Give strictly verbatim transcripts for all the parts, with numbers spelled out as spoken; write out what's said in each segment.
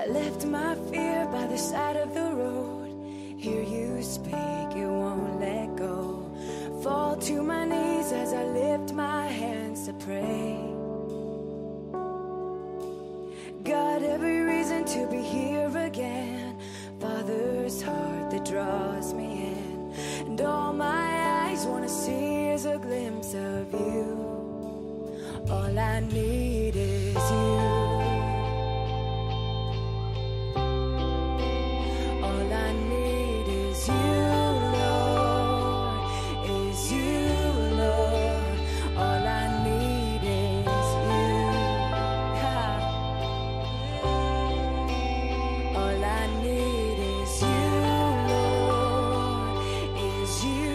I left my fear by the side of the road. Hear you speak, it won't let go. Fall to my knees as I lift my hands to pray. Got every reason to be here again. Father's heart that draws me in, and all my eyes wanna see is a glimpse of you. All I need is you. All I need is you, Lord, is you, Lord. All I need is you. Ha. All I need is you, Lord, is you.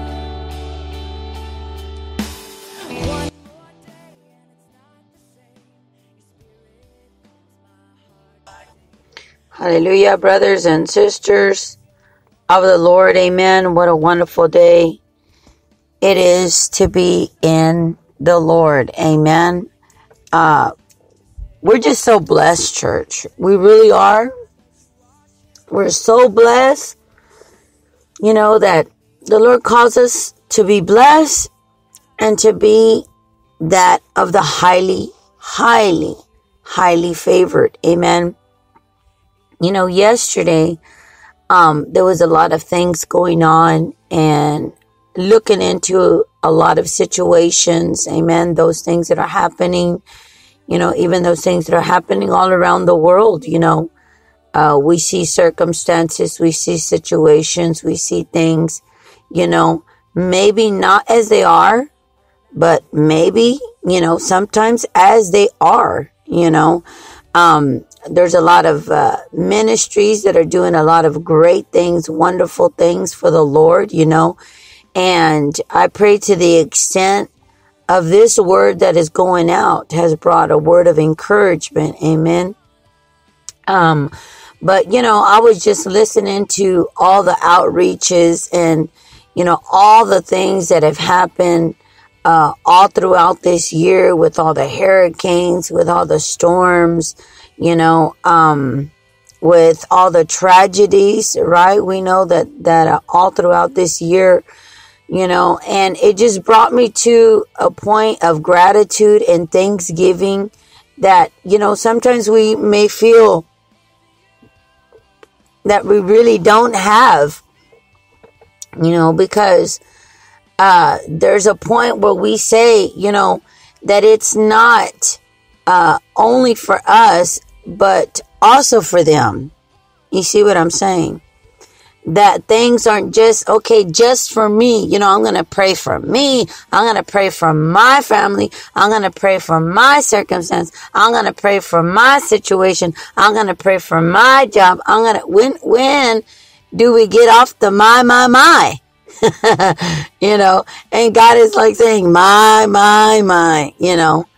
One more day and it's not the same. Your spirit fills my heart. Hallelujah, brothers and sisters of the Lord. Amen. What a wonderful day it is to be in the Lord. Amen. Uh, we're just so blessed, church. We really are. We're so blessed, you know, that the Lord calls us to be blessed and to be that of the highly, highly, highly favored. Amen. You know, yesterday, um, there was a lot of things going on and looking into a lot of situations. Amen. Those things that are happening, you know, even those things that are happening all around the world, you know, uh, we see circumstances, we see situations, we see things, you know, maybe not as they are, but maybe, you know, sometimes as they are, you know. Um, there's a lot of uh, ministries that are doing a lot of great things, wonderful things for the Lord, you know. And I pray to the extent of this word that is going out has brought a word of encouragement. Amen. Um, but, you know, I was just listening to all the outreaches and, you know, all the things that have happened Uh, all throughout this year with all the hurricanes, with all the storms, you know, um, with all the tragedies, right? We know that, that uh, all throughout this year, you know, and it just brought me to a point of gratitude and thanksgiving that, you know, sometimes we may feel that we really don't have, you know, because Uh, there's a point where we say, you know, that it's not uh, only for us, but also for them. You see what I'm saying? That things aren't just, okay, just for me. You know, I'm going to pray for me. I'm going to pray for my family. I'm going to pray for my circumstance. I'm going to pray for my situation. I'm going to pray for my job. I'm going to, when, when do we get off the my, my, my? You know, and God is like saying, my, my, my, you know,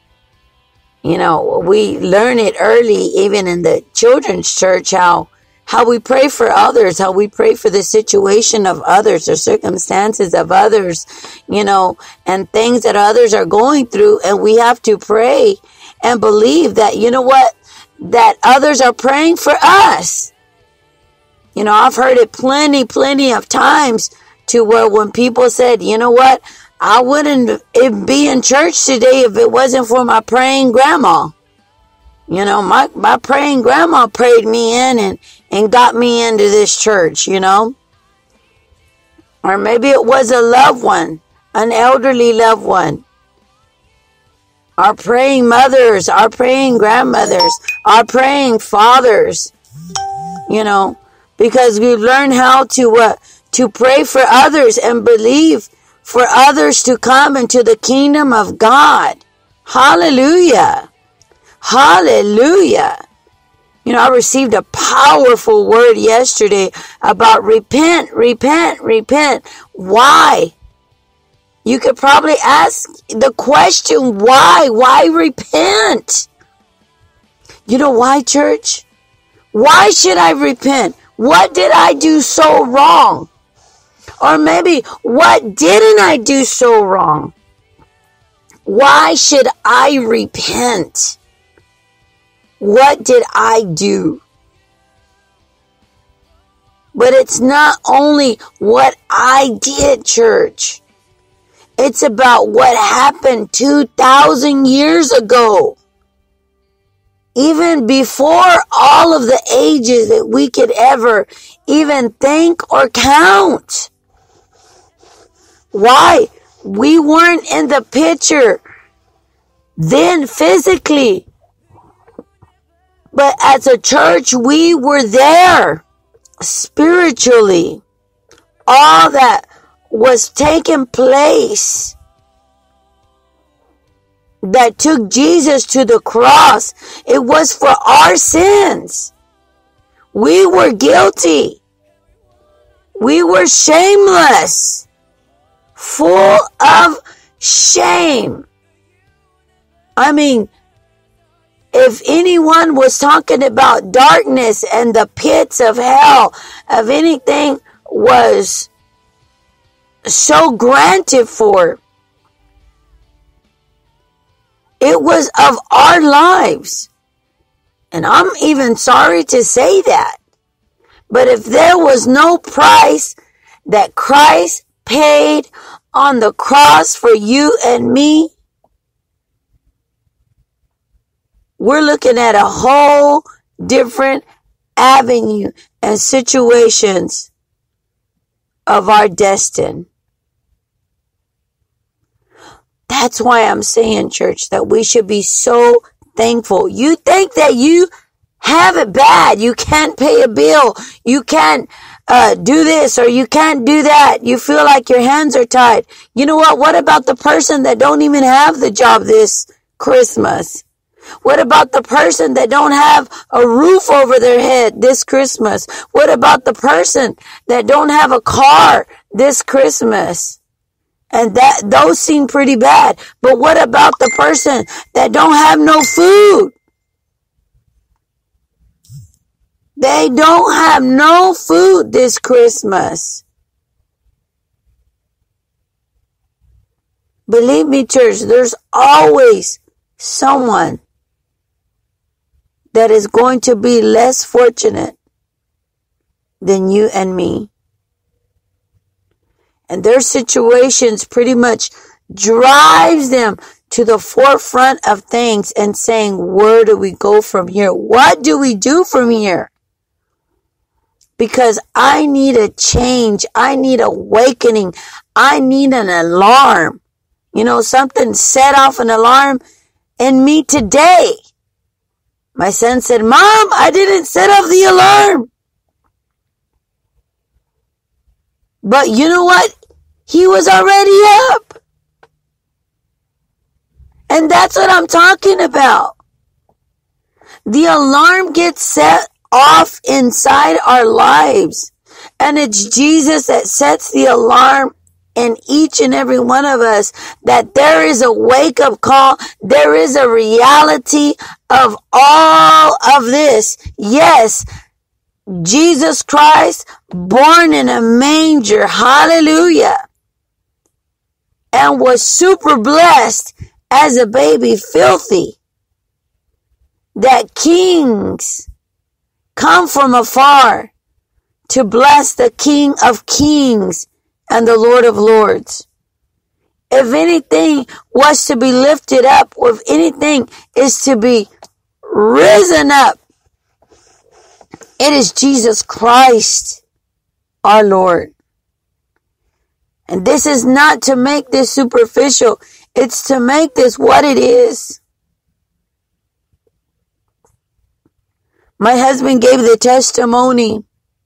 you know, we learn it early, even in the children's church, how, how we pray for others, how we pray for the situation of others or circumstances of others, you know, and things that others are going through. And we have to pray and believe that, you know what, that others are praying for us. You know, I've heard it plenty, plenty of times to where when people said, you know what, I wouldn't be in church today if it wasn't for my praying grandma. You know, my, my praying grandma prayed me in and, and got me into this church, you know. Or maybe it was a loved one, an elderly loved one. Our praying mothers, our praying grandmothers, our praying fathers, you know, because we've learned how to, uh, to pray for others and believe for others to come into the kingdom of God. Hallelujah. Hallelujah. You know, I received a powerful word yesterday about repent, repent, repent. Why? You could probably ask the question, why? Why repent? You know why, church? Why should I repent? What did I do so wrong? Or maybe, what didn't I do so wrong? Why should I repent? What did I do? But it's not only what I did, church. It's about what happened two thousand years ago. Even before all of the ages that we could ever even think or count. Why? We weren't in the picture then physically. But as a church, we were there spiritually. All that was taking place that took Jesus to the cross, it was for our sins. We were guilty. We were shameless, full of shame. I mean, if anyone was talking about darkness and the pits of hell, if anything was so granted for, it was of our lives. And I'm even sorry to say that. But if there was no price that Christ paid on the cross for you and me, we're looking at a whole different avenue and situations of our destiny. That's why I'm saying, church, that we should be so thankful. You think that you have it bad. You can't pay a bill. You can't uh, do this or you can't do that. You feel like your hands are tied. You know what? What about the person that don't even have the job this Christmas? What about the person that don't have a roof over their head this Christmas? What about the person that don't have a car this Christmas? And that those seem pretty bad. But what about the person that don't have no food? They don't have no food this Christmas. Believe me, church, there's always someone that is going to be less fortunate than you and me. And their situations pretty much drives them to the forefront of things and saying, where do we go from here? What do we do from here? Because I need a change. I need awakening. I need an alarm. You know, something set off an alarm in me today. My son said, Mom, I didn't set off the alarm. But you know what? He was already up. And that's what I'm talking about. The alarm gets set off inside our lives. And it's Jesus that sets the alarm in each and every one of us, that there is a wake-up call. There is a reality of all of this. Yes, Jesus Christ, born in a manger, hallelujah, and was super blessed as a baby, filthy, that kings come from afar to bless the King of Kings and the Lord of Lords. If anything was to be lifted up, or if anything is to be risen up, it is Jesus Christ, our Lord. And this is not to make this superficial. It's to make this what it is. My husband gave the testimony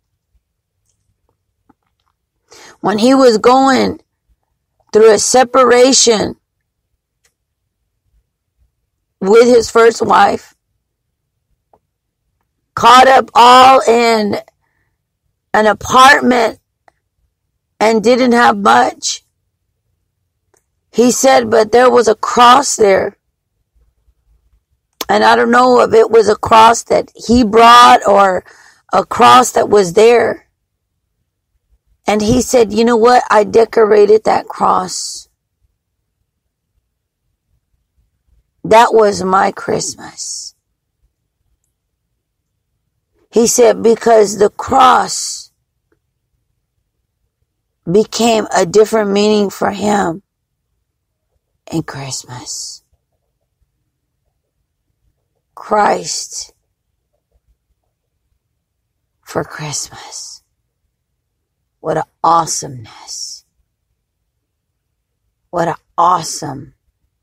when he was going through a separation with his first wife, caught up all in an apartment and didn't have much. He said, but there was a cross there. And I don't know if it was a cross that he brought or a cross that was there. And he said, you know what? I decorated that cross. That was my Christmas. He said, because the cross became a different meaning for him in Christmas. Christ for Christmas. What an awesomeness. What an awesomeness.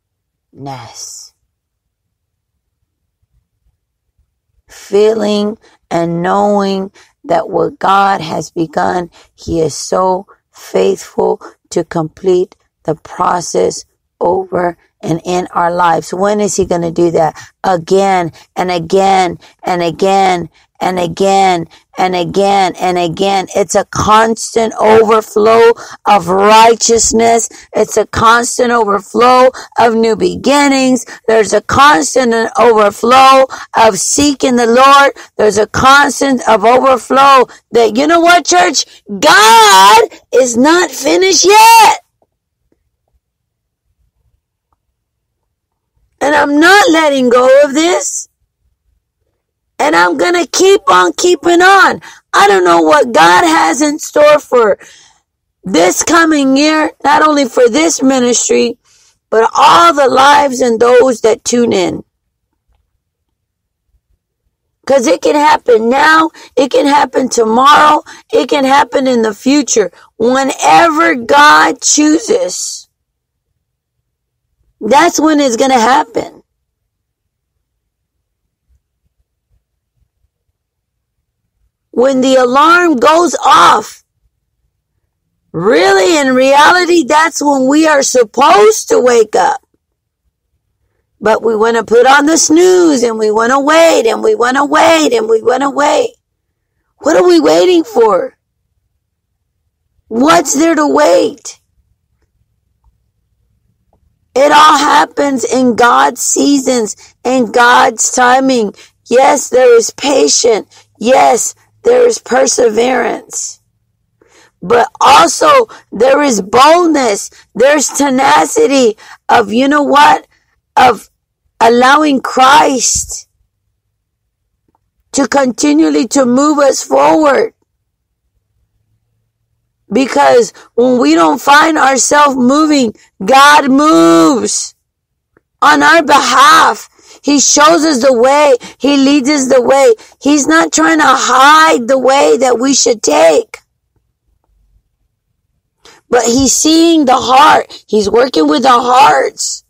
Feeling and knowing that what God has begun, he is so faithful to complete the process over and in our lives. When is he going to do that? Again and again and again and again and again and again. It's a constant overflow of righteousness. It's a constant overflow of new beginnings. There's a constant overflow of seeking the Lord. There's a constant of overflow that, you know what, church? God is not finished yet. And I'm not letting go of this. And I'm going to keep on keeping on. I don't know what God has in store for this coming year, not only for this ministry, but all the lives and those that tune in. Because it can happen now, it can happen tomorrow, it can happen in the future. Whenever God chooses, that's when it's going to happen. When the alarm goes off, really, in reality, that's when we are supposed to wake up. But we want to put on the snooze and we want to wait and we want to wait and we want to wait. What are we waiting for? What's there to wait? It all happens in God's seasons, in God's timing. Yes, there is patience. Yes, there is perseverance. But also there is boldness. There's tenacity of, you know what? Of allowing Christ to continually to move us forward. Because when we don't find ourselves moving, God moves on our behalf. He shows us the way. He leads us the way. He's not trying to hide the way that we should take. But he's seeing the heart. He's working with our hearts.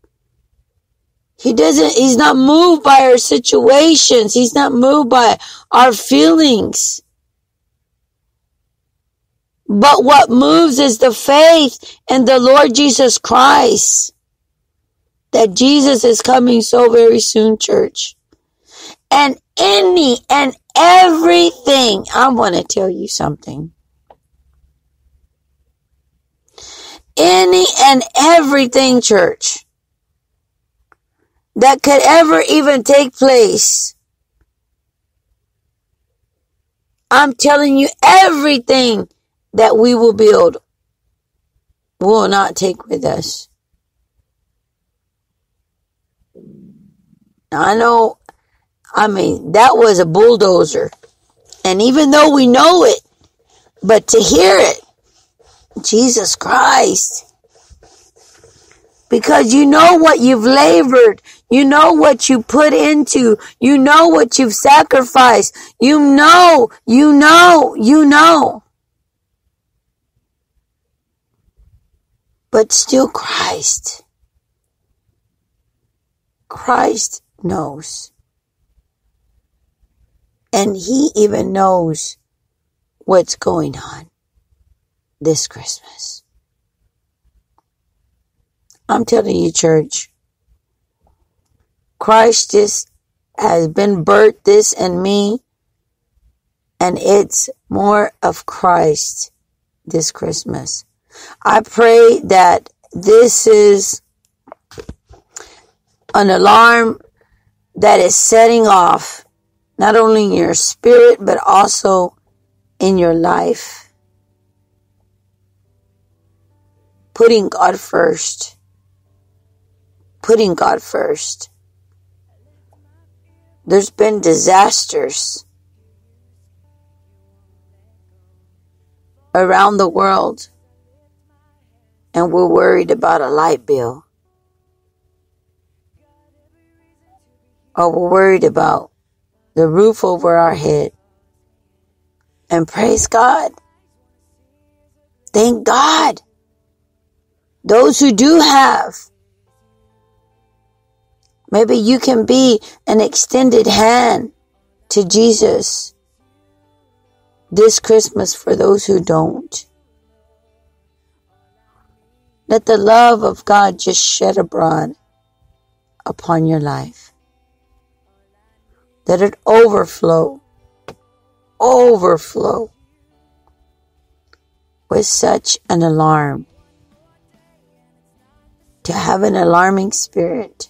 He doesn't, he's not moved by our situations. He's not moved by our feelings. But what moves is the faith in the Lord Jesus Christ. That Jesus is coming so very soon, church. And any and everything, I want to tell you something. Any and everything, church, that could ever even take place. I'm telling you, everything that we will build will not take with us. I know, I mean, that was a bulldozer. And even though we know it, but to hear it, Jesus Christ. Because you know what you've labored. You know what you put into. You know what you've sacrificed. You know, you know, you know. But still Christ. Christ knows. And he even knows what's going on this Christmas. I'm telling you, church, Christ just has been birthed this in me, and it's more of Christ this Christmas. I pray that this is an alarm that is setting off, not only in your spirit, but also in your life. Putting God first. Putting God first. There's been disasters around the world and we're worried about a light bill, or we're worried about the roof over our head. And praise God. Thank God. Those who do have, maybe you can be an extended hand to Jesus this Christmas for those who don't. Let the love of God just shed abroad upon your life. Let it overflow, overflow with such an alarm. To have an alarming spirit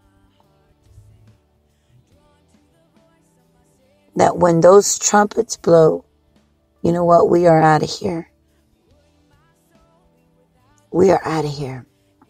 that when those trumpets blow, you know what? We are out of here. We are out of here.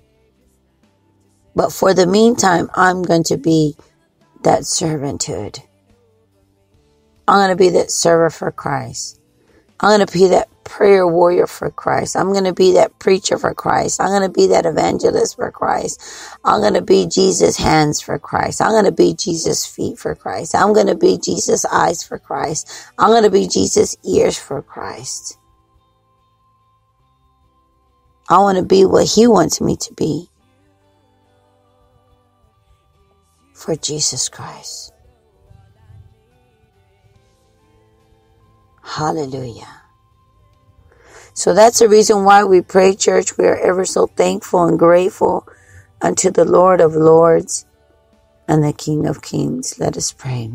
But for the meantime, I'm going to be that servanthood. I'm going to be that server for Christ. I'm going to be that prayer warrior for Christ. I'm going to be that preacher for Christ. I'm going to be that evangelist for Christ. I'm going to be Jesus' hands for Christ. I'm going to be Jesus' feet for Christ. I'm going to be Jesus' eyes for Christ. I'm going to be Jesus' ears for Christ. I want to be what He wants me to be for Jesus Christ. Hallelujah. So that's the reason why we pray, church. We are ever so thankful and grateful unto the Lord of Lords and the King of Kings. Let us pray.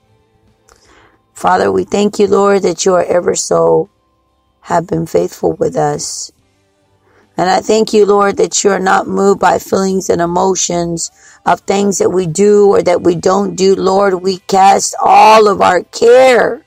Father, we thank you, Lord, that you are ever so have been faithful with us. And I thank you, Lord, that you are not moved by feelings and emotions of things that we do or that we don't do. Lord, we cast all of our care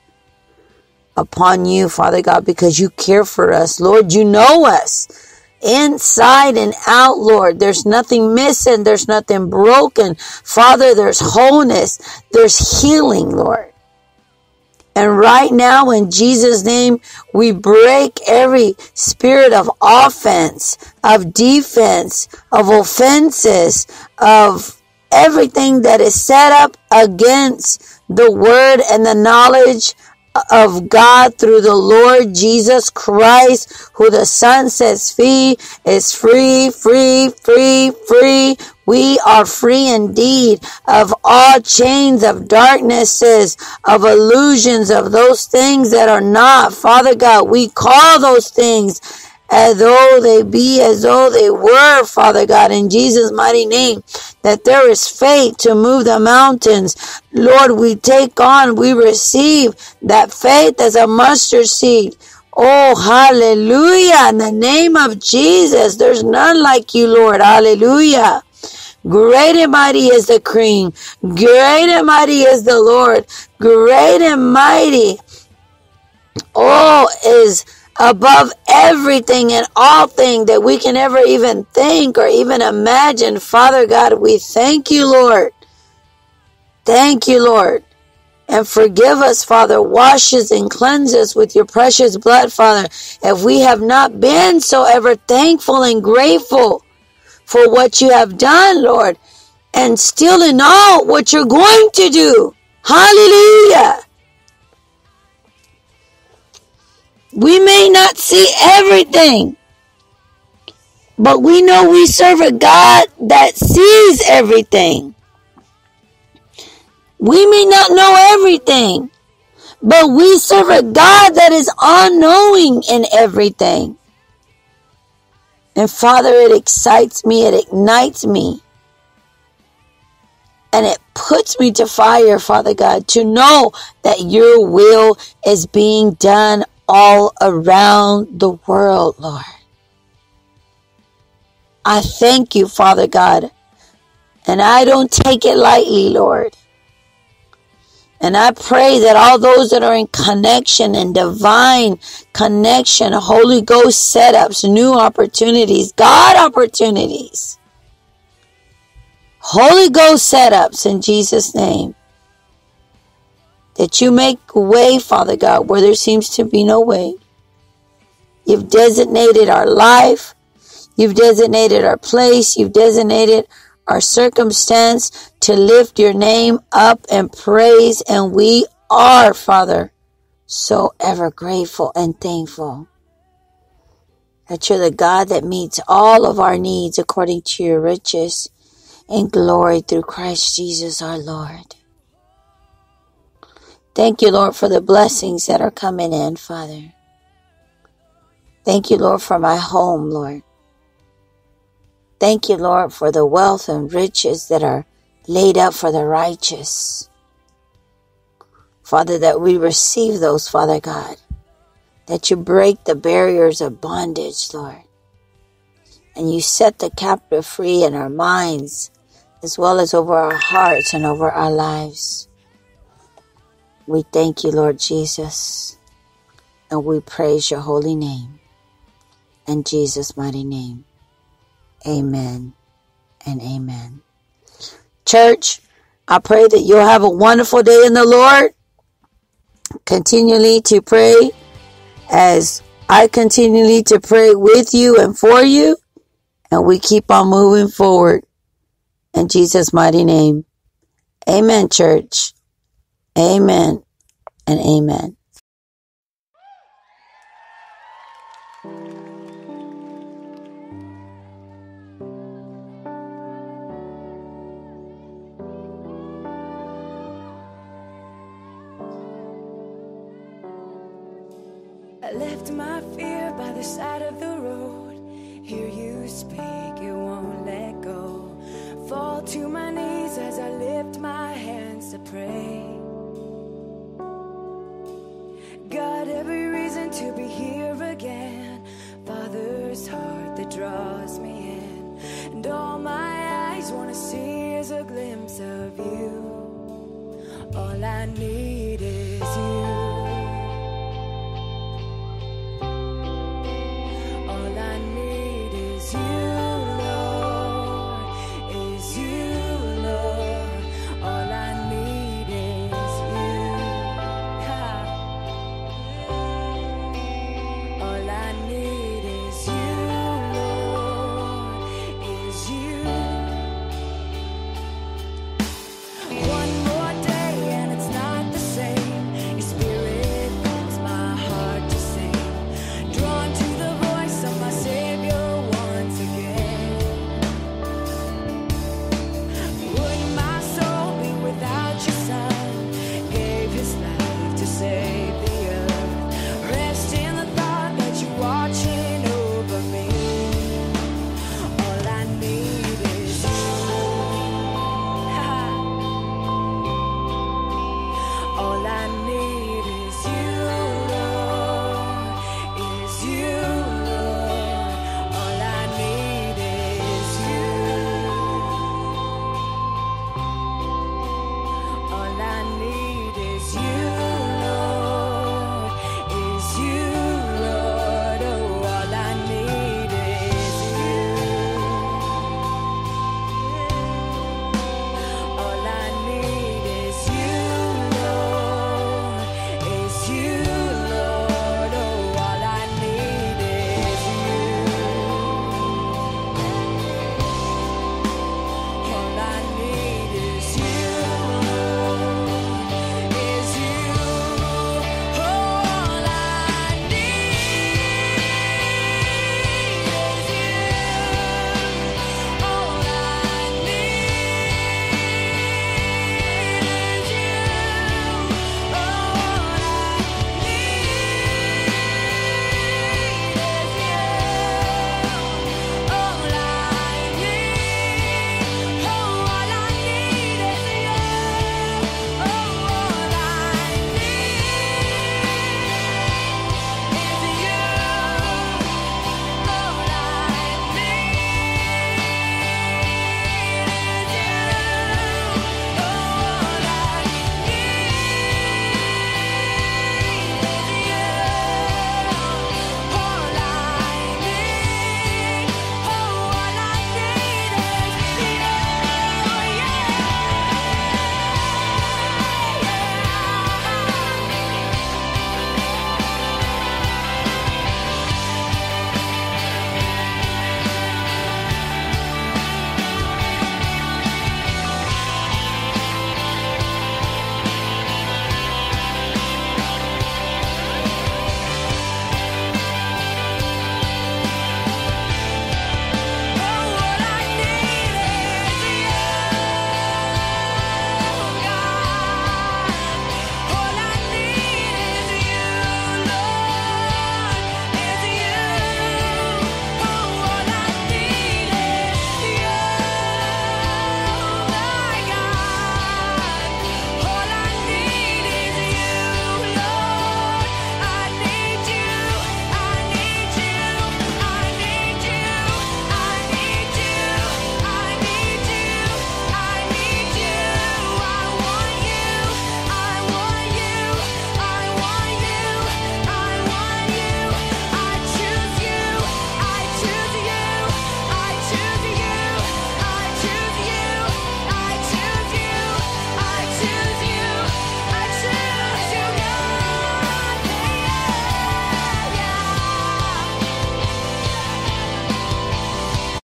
upon you, Father God, because you care for us. Lord, you know us inside and out, Lord. There's nothing missing. There's nothing broken. Father, there's wholeness. There's healing, Lord. And right now, in Jesus' name, we break every spirit of offense, of defense, of offenses, of everything that is set up against the word and the knowledge of God through the Lord Jesus Christ, who the Son sets free is free, free, free, free. We are free indeed of all chains of darknesses, of illusions, of those things that are not. Father God, we call those things as though they be, as though they were, Father God, in Jesus' mighty name, that there is faith to move the mountains. Lord, we take on, we receive that faith as a mustard seed. Oh, hallelujah. In the name of Jesus, there's none like you, Lord. Hallelujah. Great and mighty is the King. Great and mighty is the Lord. Great and mighty, oh, is above everything and all things that we can ever even think or even imagine. Father God, we thank you, Lord. Thank you, Lord. And forgive us, Father. Wash us and cleanse us with your precious blood, Father. If we have not been so ever thankful and grateful for what you have done, Lord, and still in all what you're going to do. Hallelujah. We may not see everything, but we know we serve a God that sees everything. We may not know everything, but we serve a God that is all-knowing in everything. And Father, it excites me, it ignites me, and it puts me to fire, Father God, to know that your will is being done all around the world, Lord. I thank you, Father God, and I don't take it lightly, Lord. And I pray that all those that are in connection and divine connection, Holy Ghost setups, new opportunities, God opportunities, Holy Ghost setups in Jesus' name, that you make a way, Father God, where there seems to be no way. You've designated our life. You've designated our place. You've designated our circumstance to lift your name up and praise. And we are, Father, so ever grateful and thankful that you're the God that meets all of our needs according to your riches and glory through Christ Jesus our Lord. Thank you, Lord, for the blessings that are coming in, Father. Thank you, Lord, for my home, Lord. Thank you, Lord, for the wealth and riches that are laid up for the righteous. Father, that we receive those, Father God. That you break the barriers of bondage, Lord. And you set the captive free in our minds, as well as over our hearts and over our lives. We thank you, Lord Jesus. And we praise your holy name. In Jesus' mighty name. Amen and amen. Church, I pray that you'll have a wonderful day in the Lord. Continually to pray as I continually to pray with you and for you. And we keep on moving forward in Jesus' mighty name. Amen, church. Amen and amen. I left my fear by the side of the road. Hear you speak, it won't let go. Fall to my knees as I lift my hands to pray. Got every reason to be here again. Father's heart that draws me in. And all my eyes wanna see is a glimpse of you. All I need